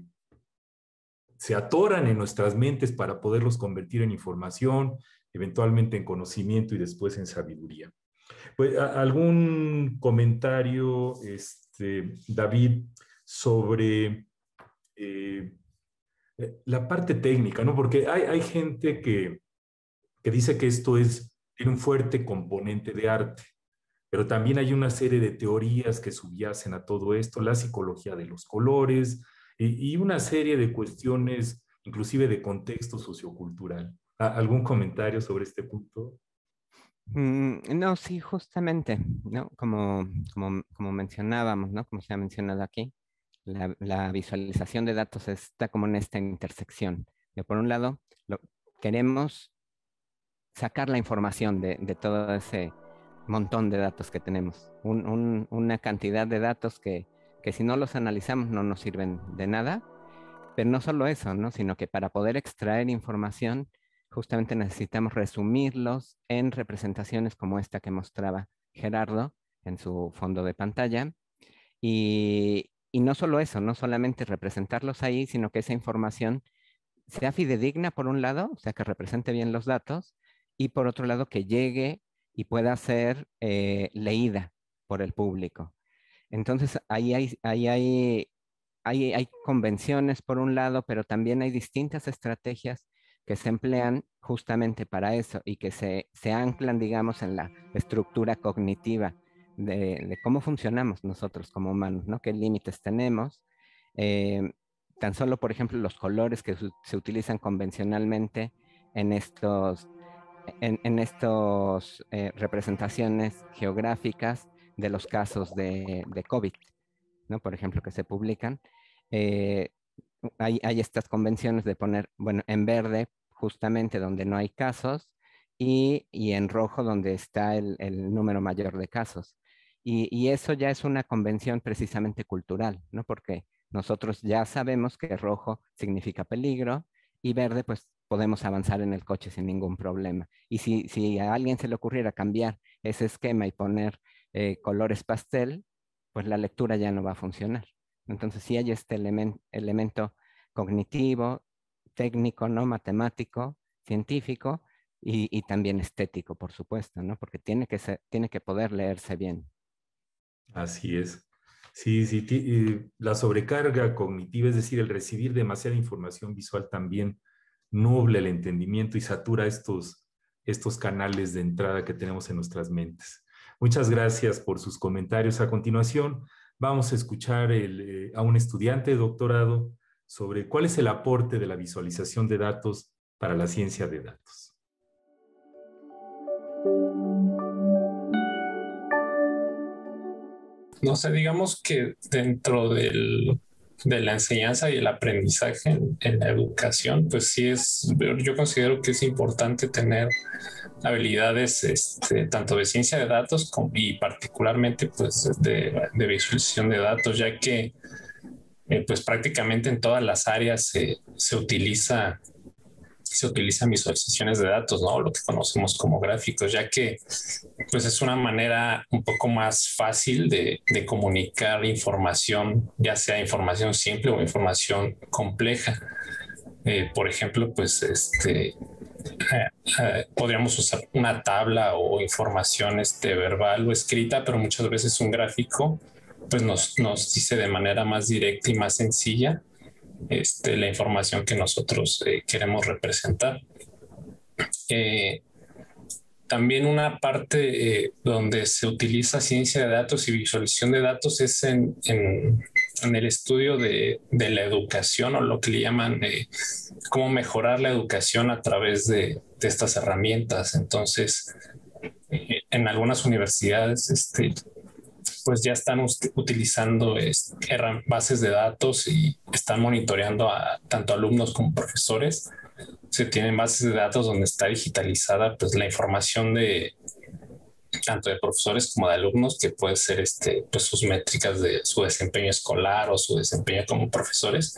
se atoran en nuestras mentes para poderlos convertir en información, eventualmente en conocimiento y después en sabiduría. Pues, ¿algún comentario, este, David, sobre eh, la parte técnica, ¿no? Porque hay, hay gente que, que dice que esto es, tiene un fuerte componente de arte, pero también hay una serie de teorías que subyacen a todo esto, la psicología de los colores y, y una serie de cuestiones, inclusive de contexto sociocultural. ¿Algún comentario sobre este punto?
Mm, no, sí, justamente, ¿no? Como, como, como mencionábamos, ¿no? Como se ha mencionado aquí, la, la visualización de datos está como en esta intersección. Que por un lado, lo, queremos sacar la información de, de todo ese montón de datos que tenemos. Un, un, una cantidad de datos que, que si no los analizamos no nos sirven de nada. Pero no solo eso, ¿no? Sino que para poder extraer información, justamente necesitamos resumirlos en representaciones como esta que mostraba Gerardo en su fondo de pantalla. Y, y no solo eso, no solamente representarlos ahí, sino que esa información sea fidedigna por un lado, o sea, que represente bien los datos, y por otro lado, que llegue y pueda ser eh, leída por el público. Entonces, ahí hay, ahí hay, hay, hay convenciones por un lado, pero también hay distintas estrategias que se emplean justamente para eso y que se, se anclan, digamos, en la estructura cognitiva de, de cómo funcionamos nosotros como humanos, ¿no? ¿Qué límites tenemos? Eh, tan solo, por ejemplo, los colores que se, se utilizan convencionalmente en estos, en, en estos eh, representaciones geográficas de los casos de, de COVID, ¿no? Por ejemplo, que se publican. Eh, hay, hay estas convenciones de poner, bueno, en verde justamente donde no hay casos y, y en rojo donde está el, el número mayor de casos. Y, y, eso ya es una convención precisamente cultural, ¿no? Porque nosotros ya sabemos que rojo significa peligro y verde, pues podemos avanzar en el coche sin ningún problema. Y si, si a alguien se le ocurriera cambiar ese esquema y poner eh, colores pastel, pues la lectura ya no va a funcionar. Entonces sí hay este element, elemento cognitivo, técnico, ¿no? Matemático, científico y, y, también estético, por supuesto, ¿no? Porque tiene que, ser, tiene que poder leerse bien.
Así es. Sí, sí, la sobrecarga cognitiva, es decir, el recibir demasiada información visual también nubla el entendimiento y satura estos, estos canales de entrada que tenemos en nuestras mentes. Muchas gracias por sus comentarios. A continuación, vamos a escuchar el, eh, a un estudiante de doctorado sobre cuál es el aporte de la visualización de datos para la ciencia de datos.
No sé, digamos que dentro del, de la enseñanza y el aprendizaje en, en la educación, pues sí es, yo considero que es importante tener habilidades este, tanto de ciencia de datos como, y particularmente pues de, de visualización de datos, ya que eh, pues prácticamente en todas las áreas se, se utiliza se utilizan visualizaciones de datos, ¿no? Lo que conocemos como gráficos, ya que pues es una manera un poco más fácil de, de comunicar información, ya sea información simple o información compleja. Eh, por ejemplo, pues este, eh, eh, podríamos usar una tabla o información este, verbal o escrita, pero muchas veces un gráfico pues nos, nos dice de manera más directa y más sencilla Este, la información que nosotros eh, queremos representar. Eh, también una parte eh, donde se utiliza ciencia de datos y visualización de datos es en, en, en el estudio de, de la educación, o lo que le llaman eh, cómo mejorar la educación a través de, de estas herramientas. Entonces, eh, en algunas universidades este, pues ya están utilizando este, bases de datos y están monitoreando a tanto alumnos como profesores. Se tienen bases de datos donde está digitalizada pues la información de tanto de profesores como de alumnos, que puede ser este, pues sus métricas de su desempeño escolar o su desempeño como profesores.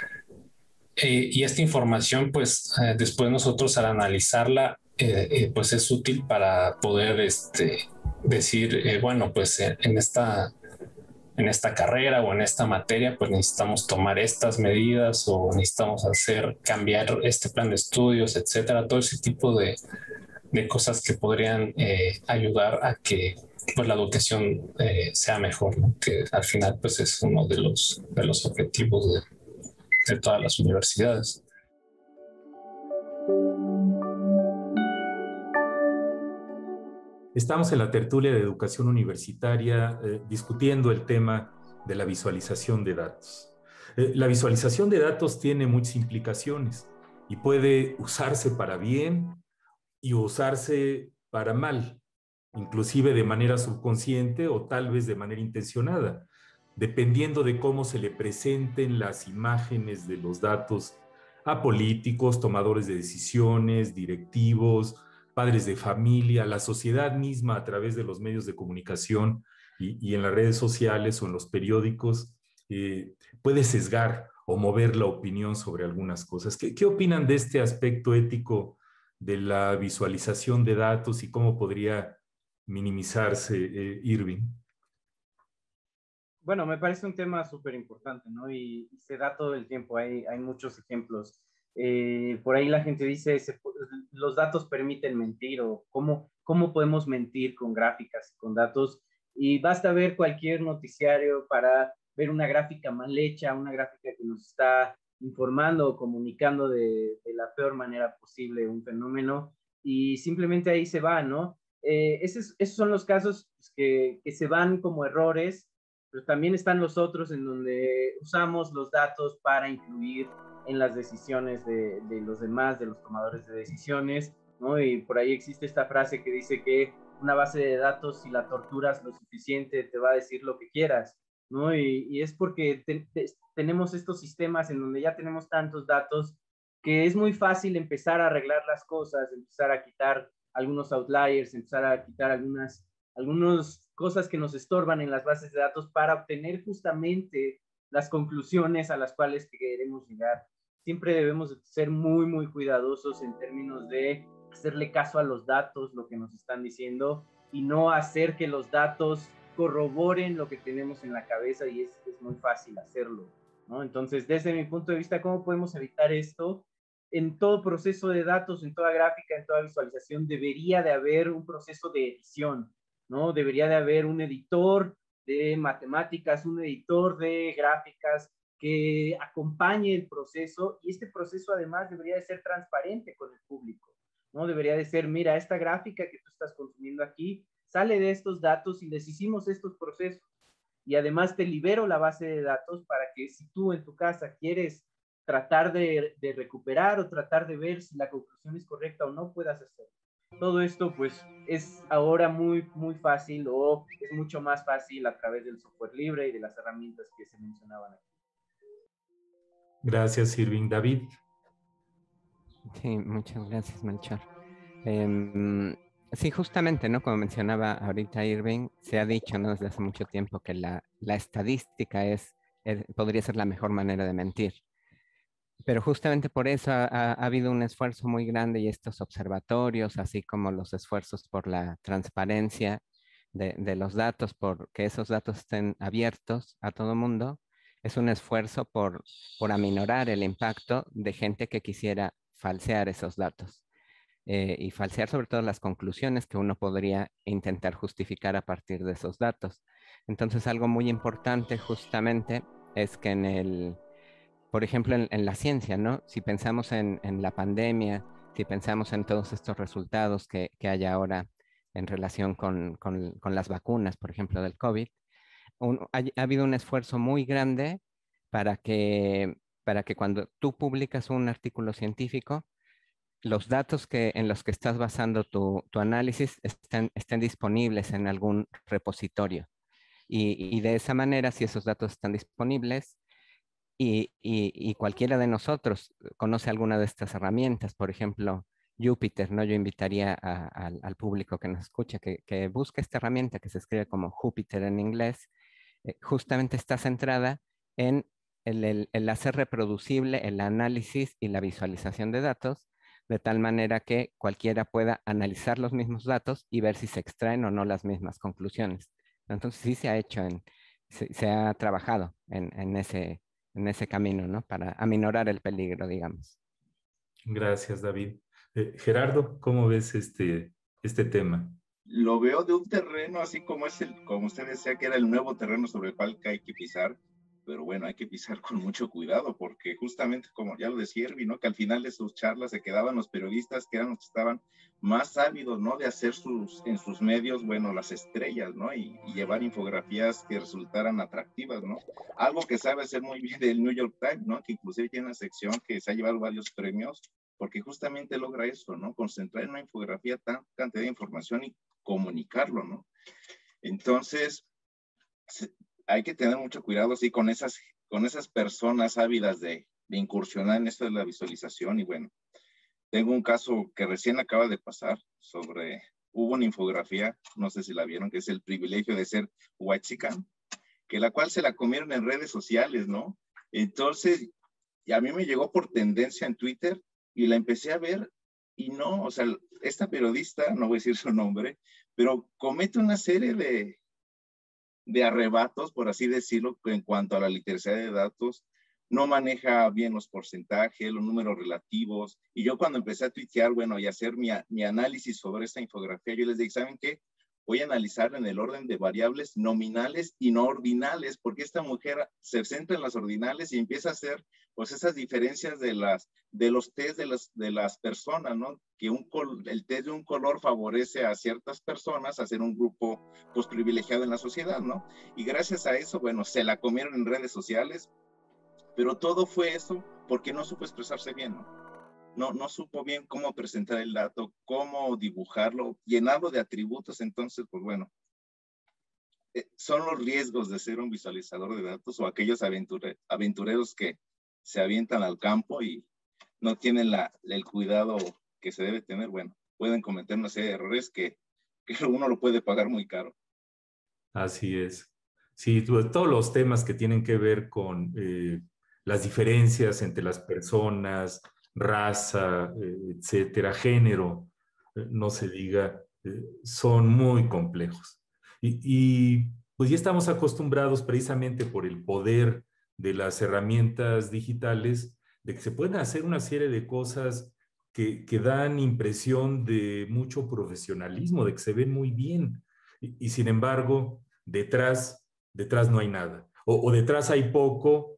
Eh, y esta información pues eh, después nosotros al analizarla eh, eh, pues es útil para poder este, decir, eh, bueno, pues en, en, esta, en esta carrera o en esta materia, pues necesitamos tomar estas medidas o necesitamos hacer, cambiar este plan de estudios, etcétera. Todo ese tipo de, de cosas que podrían eh, ayudar a que pues, la educación eh, sea mejor, ¿no? Que al final pues es uno de los, de los objetivos de, de todas las universidades.
Estamos en la tertulia de educación universitaria eh, discutiendo el tema de la visualización de datos. Eh, la visualización de datos tiene muchas implicaciones y puede usarse para bien y usarse para mal, inclusive de manera subconsciente o tal vez de manera intencionada, dependiendo de cómo se le presenten las imágenes de los datos a políticos, tomadores de decisiones, directivos, padres de familia, la sociedad misma a través de los medios de comunicación y, y en las redes sociales o en los periódicos, eh, puede sesgar o mover la opinión sobre algunas cosas. ¿Qué, qué opinan de este aspecto ético de la visualización de datos y cómo podría minimizarse, eh, Irving?
Bueno, me parece un tema súper importante, ¿no? Y, y se da todo el tiempo, hay, hay muchos ejemplos. Eh, por ahí la gente dice, se, los datos permiten mentir, o cómo, cómo podemos mentir con gráficas, con datos, y basta ver cualquier noticiario para ver una gráfica mal hecha, una gráfica que nos está informando o comunicando de, de la peor manera posible un fenómeno, y simplemente ahí se va, ¿no? Eh, esos, esos son los casos que, que se van como errores, pero también están los otros en donde usamos los datos para influir en las decisiones de, de los demás, de los tomadores de decisiones, ¿no? Y por ahí existe esta frase que dice que una base de datos, si la torturas lo suficiente, te va a decir lo que quieras, ¿no? Y, y es porque te, te, tenemos estos sistemas en donde ya tenemos tantos datos que es muy fácil empezar a arreglar las cosas, empezar a quitar algunos outliers, empezar a quitar algunas, algunas cosas que nos estorban en las bases de datos para obtener justamente las conclusiones a las cuales queremos llegar. Siempre debemos ser muy, muy cuidadosos en términos de hacerle caso a los datos, lo que nos están diciendo, y no hacer que los datos corroboren lo que tenemos en la cabeza, y es, es muy fácil hacerlo, ¿no? Entonces, desde mi punto de vista, ¿cómo podemos evitar esto? En todo proceso de datos, en toda gráfica, en toda visualización, debería de haber un proceso de edición, ¿no? Debería de haber un editor de matemáticas, un editor de gráficas, que acompañe el proceso, y este proceso además debería de ser transparente con el público, ¿no? Debería de ser, mira, esta gráfica que tú estás consumiendo aquí sale de estos datos y les hicimos estos procesos. Y además te libero la base de datos para que si tú en tu casa quieres tratar de, de recuperar o tratar de ver si la conclusión es correcta o no, puedas hacerlo. Todo esto pues es ahora muy, muy fácil, o es mucho más fácil a través del software libre y de las herramientas que se mencionaban aquí.
Gracias, Irving. David.
Sí, muchas gracias, Melchor. Eh, sí, justamente, ¿no? Como mencionaba ahorita Irving, se ha dicho, ¿no? Desde hace mucho tiempo que la, la estadística es, es, podría ser la mejor manera de mentir. Pero justamente por eso ha, ha, ha habido un esfuerzo muy grande, y estos observatorios, así como los esfuerzos por la transparencia de, de los datos, por que esos datos estén abiertos a todo mundo, es un esfuerzo por, por aminorar el impacto de gente que quisiera falsear esos datos. Eh, y falsear sobre todo las conclusiones que uno podría intentar justificar a partir de esos datos. Entonces, algo muy importante justamente es que en el, por ejemplo, en, en la ciencia, ¿no? Si pensamos en, en la pandemia, si pensamos en todos estos resultados que, que hay ahora en relación con, con, con las vacunas, por ejemplo, del COVID, un, ha, ha habido un esfuerzo muy grande para que, para que cuando tú publicas un artículo científico, los datos que, en los que estás basando tu, tu análisis estén, estén disponibles en algún repositorio. Y, y de esa manera, si esos datos están disponibles y, y, y cualquiera de nosotros conoce alguna de estas herramientas, por ejemplo, Jupyter, ¿no? Yo invitaría a, a, al público que nos escucha que, que busque esta herramienta que se escribe como Jupyter en inglés. Eh, justamente está centrada en el, el, el hacer reproducible el análisis y la visualización de datos, de tal manera que cualquiera pueda analizar los mismos datos y ver si se extraen o no las mismas conclusiones. Entonces sí se ha hecho, en, se, se ha trabajado en, en, ese, en ese camino, ¿no? Para aminorar el peligro, digamos.
Gracias, David. Eh, Gerardo, ¿cómo ves este, este tema?
Lo veo de un terreno así como es el, como usted decía, que era el nuevo terreno sobre el cual hay que pisar, pero bueno, hay que pisar con mucho cuidado, porque justamente como ya lo decía Irving, ¿no? Que al final de sus charlas se quedaban los periodistas que eran los que estaban más ávidos, ¿no? De hacer sus, en sus medios, bueno, las estrellas, ¿no? Y, y llevar infografías que resultaran atractivas, ¿no? Algo que sabe hacer muy bien el New York Times, ¿no? Que inclusive tiene una sección que se ha llevado varios premios, porque justamente logra eso, ¿no? Concentrar en una infografía tan cantidad de información y comunicarlo, ¿no? Entonces, hay que tener mucho cuidado, sí, con esas, con esas personas ávidas de, de incursionar en esto de la visualización. Y bueno, tengo un caso que recién acaba de pasar sobre, hubo una infografía, no sé si la vieron, que es el privilegio de ser huachican, que la cual se la comieron en redes sociales, ¿no? Entonces, y a mí me llegó por tendencia en Twitter y la empecé a ver y no, o sea, esta periodista, no voy a decir su nombre, pero comete una serie de, de arrebatos, por así decirlo, en cuanto a la literacia de datos. No maneja bien los porcentajes, los números relativos. Y yo cuando empecé a tuitear, bueno, y hacer mi, mi análisis sobre esta infografía, yo les dije, ¿saben qué? Voy a analizar en el orden de variables nominales y no ordinales, porque esta mujer se centra en las ordinales y empieza a hacer pues esas diferencias de, las, de los test de las, de las personas, ¿no? Que un, el test de un color favorece a ciertas personas a ser un grupo pues privilegiado en la sociedad, ¿no? Y gracias a eso, bueno, se la comieron en redes sociales, pero todo fue eso porque no supo expresarse bien, ¿no? No, no supo bien cómo presentar el dato, cómo dibujarlo, llenarlo de atributos. Entonces, pues bueno, eh, son los riesgos de ser un visualizador de datos o aquellos aventure, aventureros que se avientan al campo y no tienen la, el cuidado que se debe tener. Bueno, pueden cometer una serie de errores que, que uno lo puede pagar muy caro.
Así es. Sí, todos los temas que tienen que ver con eh, las diferencias entre las personas, raza, eh, etcétera, género, eh, no se diga, eh, son muy complejos. Y, y pues ya estamos acostumbrados precisamente por el poder de las herramientas digitales, de que se pueden hacer una serie de cosas que, que dan impresión de mucho profesionalismo, de que se ven muy bien. Y, y sin embargo, detrás, detrás no hay nada. O, o detrás hay poco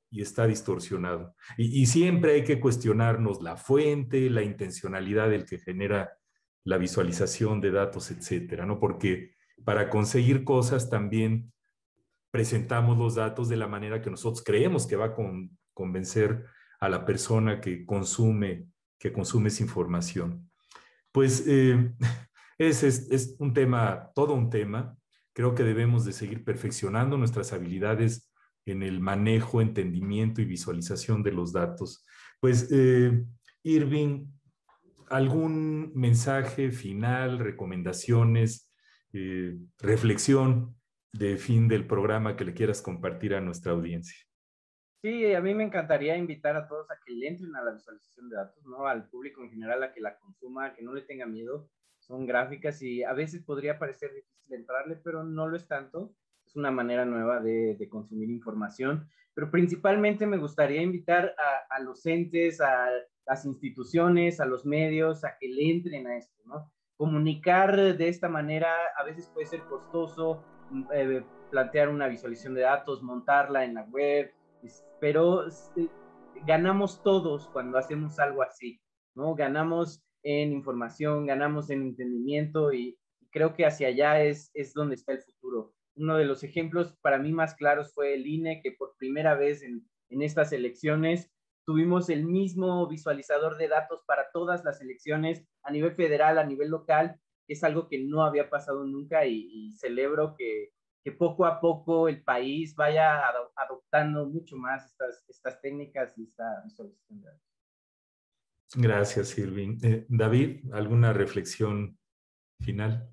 y está distorsionado. Y, y siempre hay que cuestionarnos la fuente, la intencionalidad del que genera la visualización de datos, etcétera, ¿no? Porque para conseguir cosas también presentamos los datos de la manera que nosotros creemos que va a con, convencer a la persona que consume, que consume esa información. Pues eh, es, es, es un tema, todo un tema. Creo que debemos de seguir perfeccionando nuestras habilidades en el manejo, entendimiento y visualización de los datos. Pues, eh, Irving, ¿algún mensaje final, recomendaciones, eh, reflexión de fin del programa que le quieras compartir a nuestra audiencia?
Sí, a mí me encantaría invitar a todos a que le entren a la visualización de datos, ¿no? Al público en general a que la consuma, que no le tenga miedo. Son gráficas y a veces podría parecer difícil entrarle, pero no lo es tanto. Es una manera nueva de, de consumir información. Pero principalmente me gustaría invitar a, a los entes, a las instituciones, a los medios, a que le entren a esto, ¿no? Comunicar de esta manera a veces puede ser costoso, eh, plantear una visualización de datos, montarla en la web, pero eh, ganamos todos cuando hacemos algo así, ¿no? Ganamos en información, ganamos en entendimiento y, y creo que hacia allá es, es donde está el futuro. Uno de los ejemplos para mí más claros fue el I N E, que por primera vez en, en estas elecciones tuvimos el mismo visualizador de datos para todas las elecciones a nivel federal, a nivel local, que es algo que no había pasado nunca y, y celebro que, que poco a poco el país vaya adoptando mucho más estas, estas técnicas y esta visualización de datos.
Gracias, Irving. Eh, David, ¿alguna reflexión final?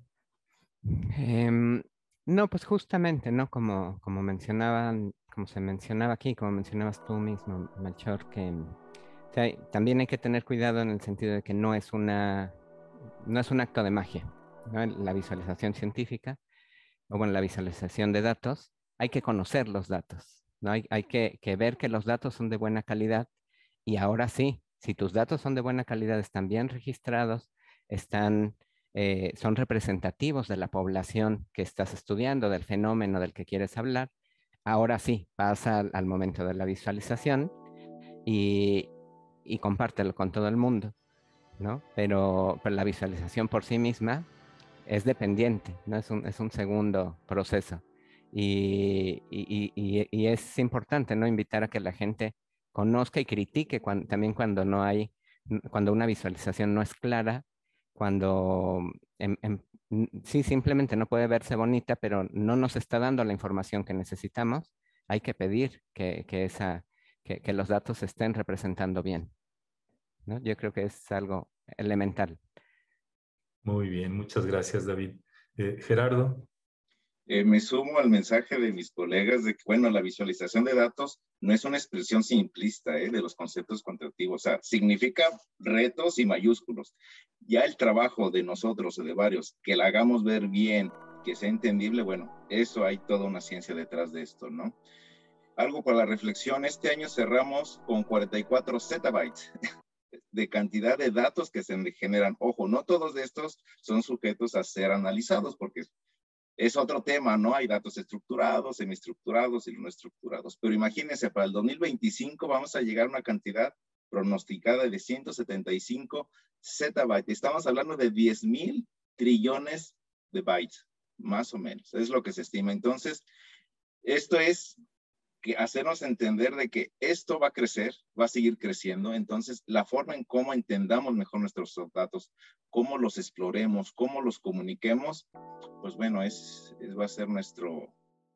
Eh, no, pues justamente, ¿no? Como, como mencionaban, como se mencionaba aquí, como mencionabas tú mismo, Melchor, que o sea, también hay que tener cuidado en el sentido de que no es una, no es un acto de magia, ¿no? La visualización científica, o bueno, la visualización de datos, hay que conocer los datos, ¿no? Hay, hay que, que ver que los datos son de buena calidad y ahora sí, si tus datos son de buena calidad, están bien registrados, están, eh, son representativos de la población que estás estudiando, del fenómeno del que quieres hablar, ahora sí, pasa al, al momento de la visualización y, y compártelo con todo el mundo, ¿no? Pero, pero la visualización por sí misma es dependiente, ¿no? Es un, es un segundo proceso. Y, y, y, y es importante, ¿no? Invitar a que la gente conozca y critique cuando, también cuando no hay, cuando una visualización no es clara, cuando en, en, sí, simplemente no puede verse bonita, pero no nos está dando la información que necesitamos, hay que pedir que, que, esa, que, que los datos se estén representando bien, ¿no? Yo creo que es algo elemental.
Muy bien, muchas gracias, David. Eh, Gerardo.
Eh, me sumo al mensaje de mis colegas de que, bueno, la visualización de datos no es una expresión simplista eh, de los conceptos cuantitativos, o sea, significa retos y mayúsculos. Ya el trabajo de nosotros, de varios, que la hagamos ver bien, que sea entendible, bueno, eso hay toda una ciencia detrás de esto, ¿no? Algo para la reflexión, este año cerramos con cuarenta y cuatro zettabytes de cantidad de datos que se generan. Ojo, no todos de estos son sujetos a ser analizados, porque es otro tema, ¿no? Hay datos estructurados, semiestructurados y no estructurados. Pero imagínense, para el dos mil veinticinco vamos a llegar a una cantidad pronosticada de ciento setenta y cinco zettabytes. Estamos hablando de diez mil trillones de bytes, más o menos. Es lo que se estima. Entonces, esto es que hacernos entender de que esto va a crecer, va a seguir creciendo. Entonces, la forma en cómo entendamos mejor nuestros datos, cómo los exploremos, cómo los comuniquemos, pues bueno, es, es va a ser nuestro,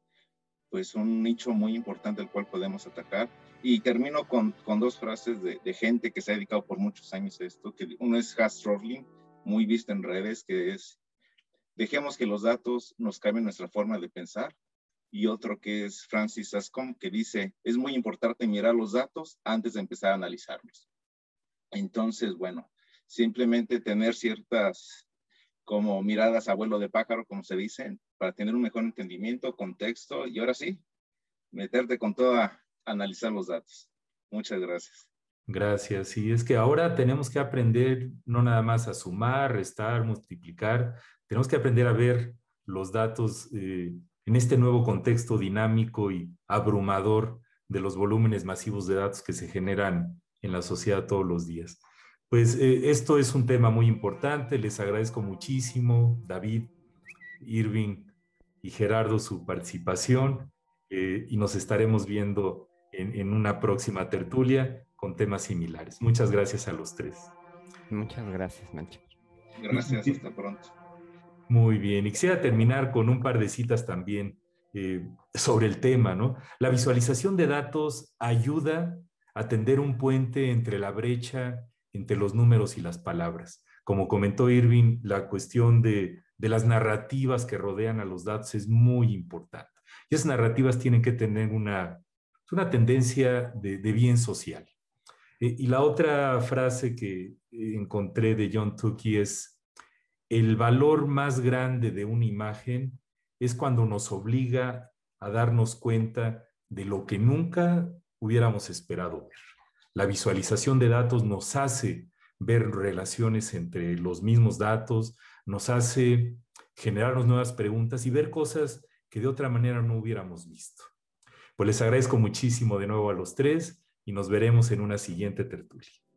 pues un nicho muy importante al cual podemos atacar. Y termino con, con dos frases de, de gente que se ha dedicado por muchos años a esto, que uno es Hans Rosling, muy visto en redes, que es, dejemos que los datos nos cambien nuestra forma de pensar. Y otro que es Francis Ascom, que dice, es muy importante mirar los datos antes de empezar a analizarlos. Entonces, bueno, simplemente tener ciertas como miradas a vuelo de pájaro, como se dice, para tener un mejor entendimiento, contexto, y ahora sí, meterte con todo a analizar los datos. Muchas gracias.
Gracias. Y es que ahora tenemos que aprender no nada más a sumar, restar, multiplicar, tenemos que aprender a ver los datos eh, en este nuevo contexto dinámico y abrumador de los volúmenes masivos de datos que se generan en la sociedad todos los días. Pues eh, esto es un tema muy importante. Les agradezco muchísimo, David, Irving y Gerardo, su participación, eh, y nos estaremos viendo en, en una próxima tertulia con temas similares. Muchas gracias a los tres.
Muchas gracias, Melchor.
Gracias,
Y-
hasta pronto.
Muy bien, y quisiera terminar con un par de citas también eh, sobre el tema, ¿no? La visualización de datos ayuda a tender un puente entre la brecha entre los números y las palabras. Como comentó Irving, la cuestión de, de las narrativas que rodean a los datos es muy importante. Y esas narrativas tienen que tener una, una tendencia de, de bien social. Eh, y la otra frase que eh, encontré de John Tukey es: el valor más grande de una imagen es cuando nos obliga a darnos cuenta de lo que nunca hubiéramos esperado ver. La visualización de datos nos hace ver relaciones entre los mismos datos, nos hace generarnos nuevas preguntas y ver cosas que de otra manera no hubiéramos visto. Pues les agradezco muchísimo de nuevo a los tres y nos veremos en una siguiente tertulia.